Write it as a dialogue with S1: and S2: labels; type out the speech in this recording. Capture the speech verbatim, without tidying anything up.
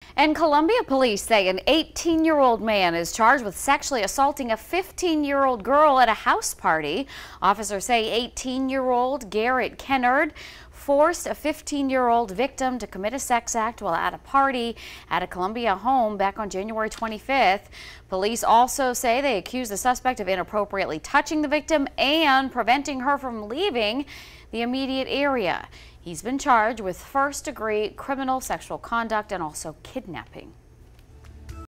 S1: And Columbia police say an eighteen-year-old man is charged with sexually assaulting a fifteen-year-old girl at a house party. Officers say eighteen-year-old Garrett Kennard forced a fifteen-year-old victim to commit a sex act while at a party at a Columbia home back on January twenty-fifth. Police also say they accuse the suspect of inappropriately touching the victim and preventing her from leaving the immediate area. He's been charged with first-degree criminal sexual conduct and also kidnapping.